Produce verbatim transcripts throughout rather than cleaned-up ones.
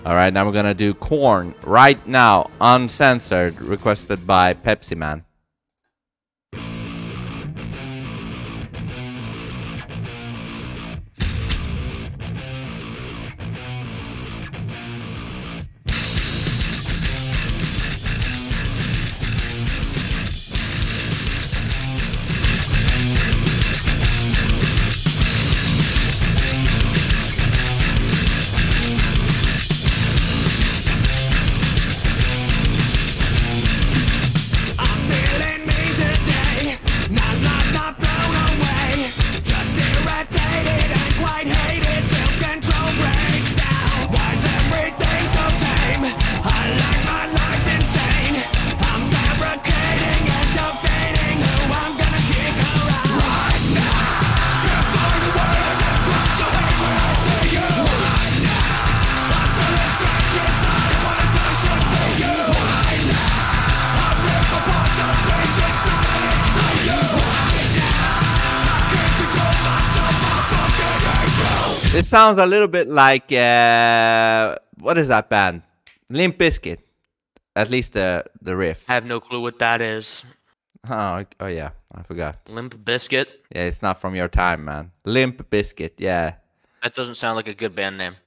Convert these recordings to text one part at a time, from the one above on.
All right, now we're gonna do Korn right now, uncensored, requested by Pepsi Man. This sounds a little bit like, uh, what is that band? Limp Bizkit. At least the, the riff. I have no clue what that is. Oh, oh yeah, I forgot. Limp Bizkit? Yeah, it's not from your time, man. Limp Bizkit, yeah. That doesn't sound like a good band name.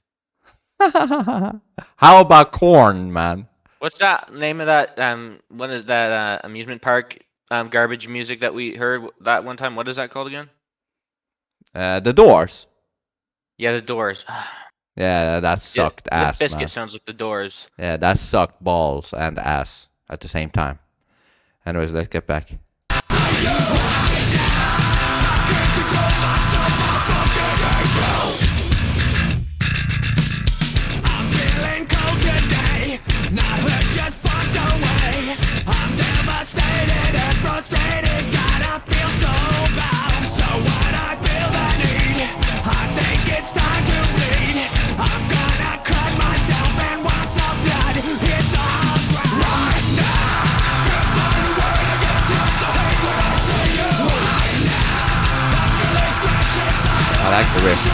How about Korn, man? What's that name of that, um, what is that, uh, amusement park, um, garbage music that we heard that one time? What is that called again? Uh, the Doors. Yeah, The Doors. Yeah, that sucked yeah, ass, Limp Bizkit man. sounds like The Doors. Yeah, that sucked balls and ass at the same time. Anyways, let's get back. I like the riff.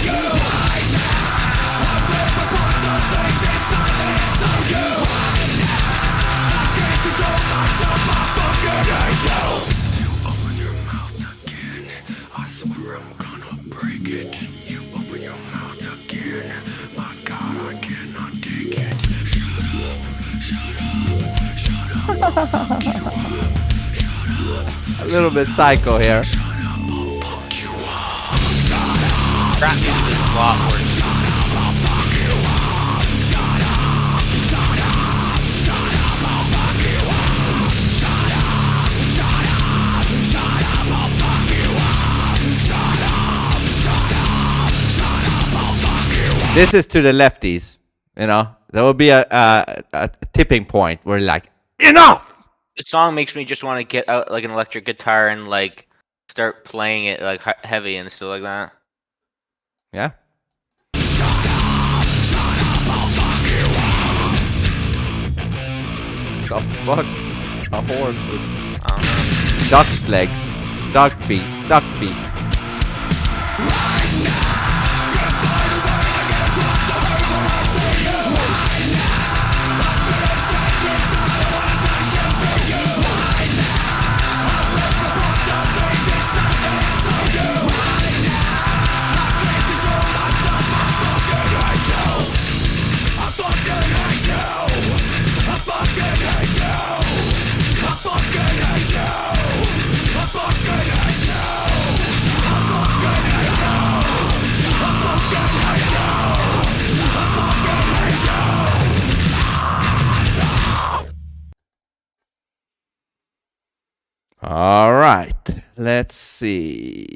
You open your mouth again, I swear I'm gonna break it. You open your mouth again, my God, I cannot take it. Shut up, shut up, shut up. A little bit psycho here. Rap music is a lot worse. This is to the lefties, you know. There will be a, a, a tipping point where like, enough! The song makes me just want to get out like an electric guitar and like start playing it like he- heavy and stuff like that. Yeah. The fuck? A horse with I don't know. duck's legs, duck feet, duck feet. All right, let's see.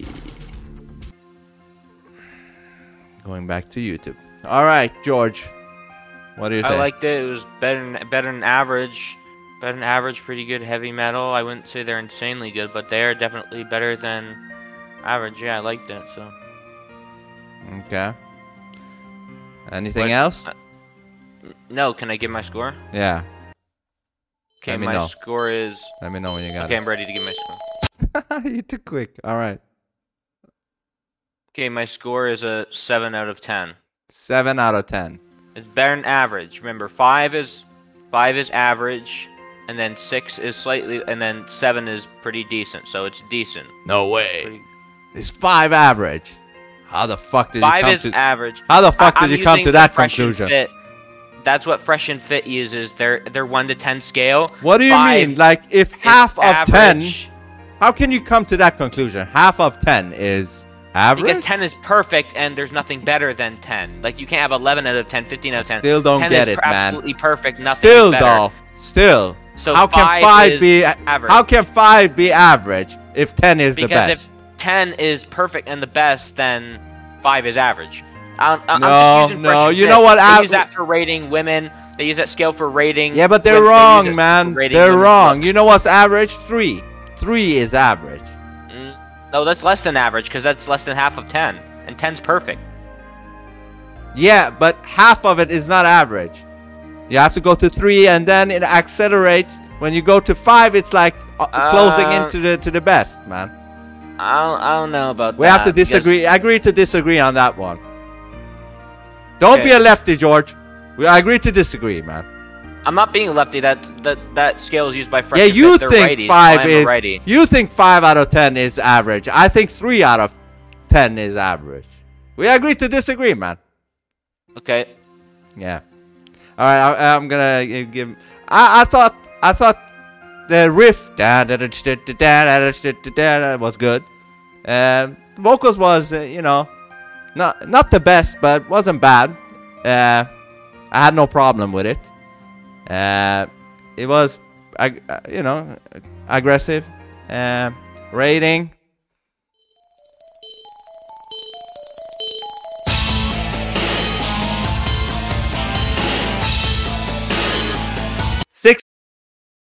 Going back to YouTube. All right, George, what do you say? I liked it. It was better than, better than average. Better than average, pretty good heavy metal. I wouldn't say they're insanely good, but they are definitely better than average. Yeah, I liked it. So. Okay. Anything What- else? uh, No, can I give my score? Yeah. Okay, Let me my know. score is. Let me know when you got Okay, I'm ready to give my score. it. You're too quick. All right. Okay, my score is a seven out of ten. Seven out of ten. It's better than average. Remember, five is five is average, and then six is slightly, and then seven is pretty decent. So it's decent. No way. Pretty- It's five average. How the fuck did Five you come is to? average. How the fuck I- did I'm you come to using that the Fresh and conclusion? Fit. That's what Fresh and Fit uses. Their their one to ten scale. What do you Five mean? Like, if is half of ten, average. how can you come to that conclusion? Half of ten is average? Because ten is perfect and there's nothing better than ten. Like, you can't have eleven out of ten, fifteen out of ten. Still don't ten get is it, man. absolutely perfect, nothing Still, is better. though. Still. So how can five five is be average. How can five be average if ten is the Because best? if ten is perfect and the best, then five is average. I don't, I- No, I'm just using no, Fresh and you Fit. know what They av- use that for rating women. They use that scale for rating. Yeah, but they're women. They use wrong, it for man. rating They're women's wrong. looks. You know what's average? Three. Three is average. Mm, no, that's less than average because that's less than half of ten, and ten's perfect. Yeah, but half of it is not average. You have to go to three, and then it accelerates. When you go to five, it's like uh, closing Uh, into the to the best, man. I don't, I don't know about We that. have to because- disagree. Agree to disagree on that one. Don't be Okay. a lefty, George. We agree to disagree, man. I'm not being a lefty. That that that scale is used by Fresh Yeah, and you Fit. They're think righties. five I'm is. a righty. You think five out of ten is average. I think three out of ten is average. We agree to disagree, man. Okay. Yeah. All right. I, I'm gonna uh, give. I I thought I thought the riff da, da, da, da, da, da, da, da, da, was good. Um, vocals was uh, you know not not the best, but wasn't bad. Uh, I had no problem with it. Uh, it was ag- uh, you know aggressive. Uh, rating